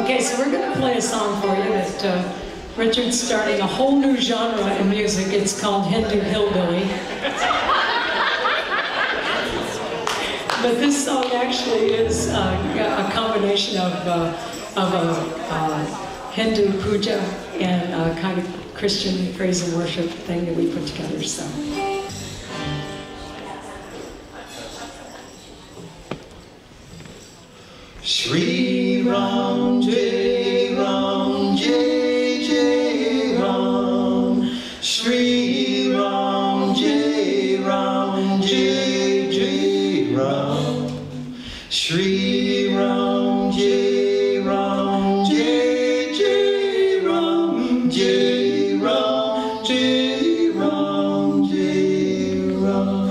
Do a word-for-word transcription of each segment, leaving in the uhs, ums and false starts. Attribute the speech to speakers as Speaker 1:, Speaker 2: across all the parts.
Speaker 1: Okay, so we're going to play a song for you that uh, Richard's starting a whole new genre in music. It's called Hindu Hillbilly. But this song actually is uh, a combination of, uh, of a uh, Hindu puja and a kind of Christian praise and worship thing that we put together. So.
Speaker 2: Shri Ram, Jai Ram, Jai Jai Ram. Shri Ram, Jai Ram, Jai Jai Ram. Shri Ram, Jai Ram, Jai Jai Ram. Jai Ram, Jai Ram, Jai Ram.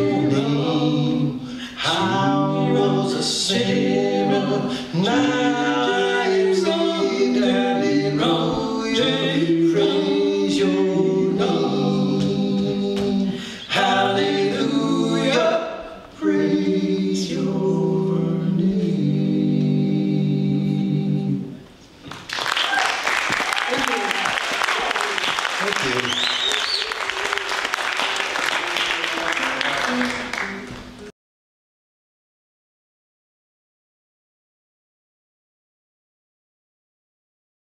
Speaker 2: Now